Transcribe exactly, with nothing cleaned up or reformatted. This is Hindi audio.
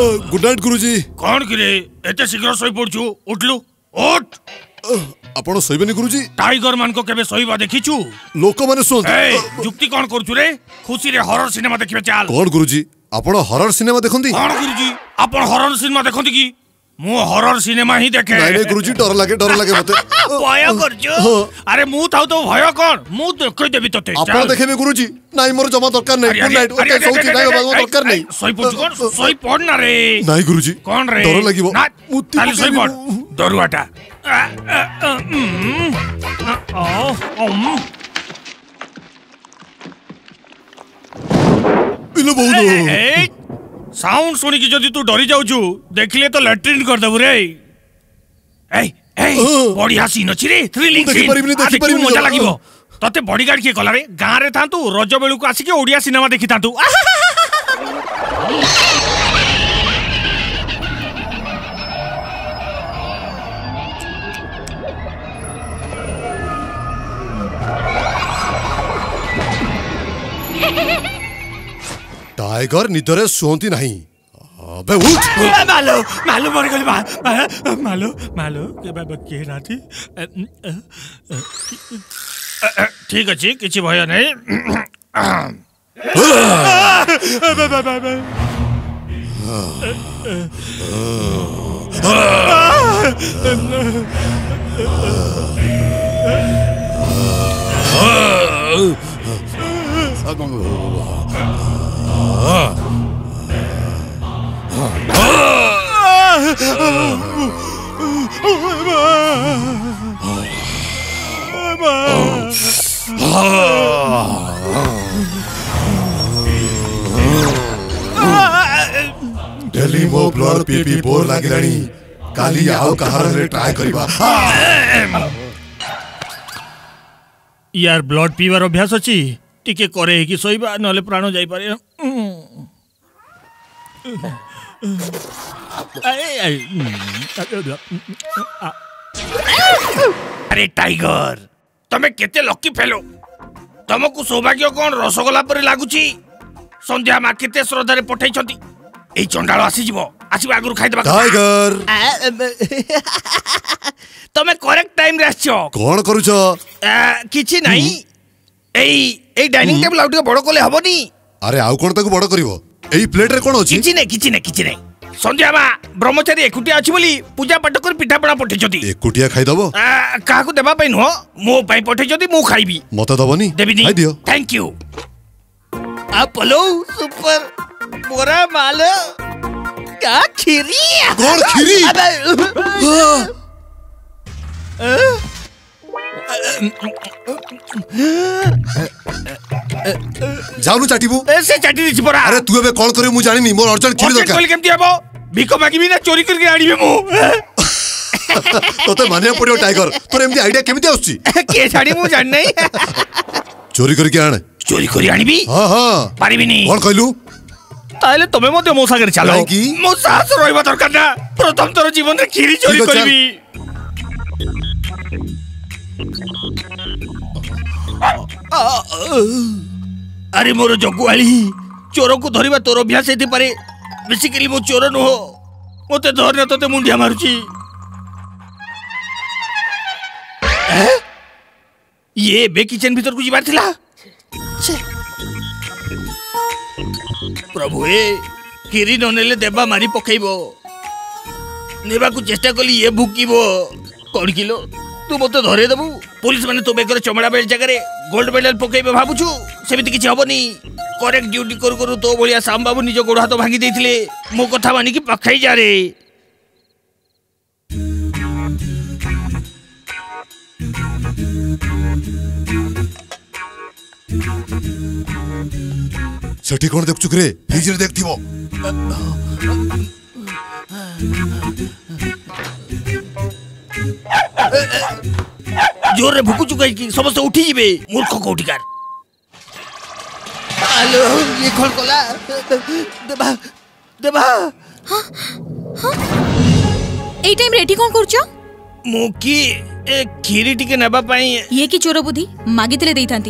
गुड नाइट गुरुजी। कौन किरे एते शीघ्र सोई पड़छु? उठलु उठ। आपण सोइबेनी गुरुजी? टाइगर मान को केबे सोइबा देखिछु? लोक माने सुन। ए जुक्ति कौन करछु रे? खुशी रे हॉरर सिनेमा देखिबे चाल। कौन गुरुजी? आपण हॉरर सिनेमा देखंती? कौन गुरुजी? आपण हॉरर सिनेमा देखंती की? मु हॉरर सिनेमा ही देखे। नहीं नहीं गुरुजी डर लागे डर लागे मते। भय करछु? अरे मु थाउ तो भय कोन? मु देख देबी तते। आपण देखेबे गुरुजी? नाही मोर जमा दरकार नै। Good night. ओके सोची नाही बाबा दरकार नै। सोई पड़ कोन? सोई पड़ ना रे। नाही गुरुजी। कौन रे? डर लागिवो। मुत्ती खाली सोई पड़। दरुआटा। इलो बहुत। साउंड सुनी की जदि तू डरी जाउछु देखले तो लैट्रिन कर देबु रे। ए ए बढ़िया सीन अछि रे, थ्रिलिंग सीन। देखि परिबनी मजा लागिवो। तते बॉडीगार्ड के कला रे? गां रे थांतु रज बेलु को आसी के ओडिया सिनेमा देखि थांतु। टाइगर निदरे सोंती नहीं। अबे उठ। मालो मालो मर गली मालो मालो के बाबा के नाथी। ठीक अछि किछि भय नै। डेली मो ब्लड पी पी बोर लागिलानी। काली आउ कहार रे ट्राई करबा। यार ब्लड पीवार अभ्यास अछि टिके करे कि सोइबा नले प्राण जाई पारे। अरे टाइगर तमे केते लकी फेलो। तुमको सौभाग्य कौन रसगोला पर लागुची? संध्या मा केते श्रद्धा रे पठै छथि। ए चंडाळ आसी जिवो आसीबा आगुर खाइ देबा। टाइगर तमे करेक्ट टाइम रे आछो। कोन करूछो? किछि नाही। एई एई डाइनिंग टेबल आउट के बड़ कोले हबनी। अरे आउ कोन ताको बड़ करिवो? एई प्लेट रे कोन अछि? किछि नै किछि नै किछि नै। संध्या मा ब्रह्मचारी एकुटिया अछि बोली पूजा पाठ कर पिठा पणा पठै छथि। एकुटिया खाइ दबो? काहाकू देबा पई नो मो पई पठै छथि मु खाइबी। मते दबनी? देबिनी। खाइ दियो। Thank you. आ पलो सुपर मोरा माल का खीरी। कौन खीरी? जाउनु चाटीबू। से चाटी दिछि परा। अरे तू एबे कोन करे मु जानिनी। मोर अर्जेंट खीरी दरकार। कोल केमति हबो? भिको मागिबी ना चोरी करके आनिबे मु? तोते मानिया पड़ियो टाइगर। तोर एमती आइडिया केमति आउछि? के छाडी मु जान नै। चोरी करके आण। चोरी करी आनिबी? हां हां पारिबिनी। कोन कहलु? ताले तमे मते मो सागर चलो। मो साहस रहबा दरकार ना। प्रथम तोर जीवन रे खीरी चोरी करबी। अरे मोर जगुआली चोर को धरिबा तोर अभ्यास हेति पारे। बेसिकली मो चोर न हो। मते धरने तते मुंडिया मारुची। ये बे किचन भीतर को जिबार थिला। प्रभु ए खीरी न नेले देबा मारी पकेइबो। नेबा को चेष्टा कली ये भुकीबो। कोन किलो तू मते धरे देबू? पुलिस माने तो बेकर चमड़ा बेल जगह रे गोल्ड मेडल पकेइबे भाबुछु। सेमिति किछि हबनी। करेक्ट ड्यूटी करू करू तो बलिया शाम बाबू निज गोड़ हाथ भांगी देथिले। मो कथा मानी कि पखाई जा रे। सेठी कोन देखछु रे? फ्रिज रे देखथिबो। जोर रे भुकु चुकाई कि समस्त उठी जिबे। मूर्ख कोठिकार। हेलो ये खोल कोला देबा देबा। हां हां ए टाइम रेडी कोन करछो? मु की ए खीरी टिके नेबा पई। ये की चोर बुद्धि मागितले देइथांती।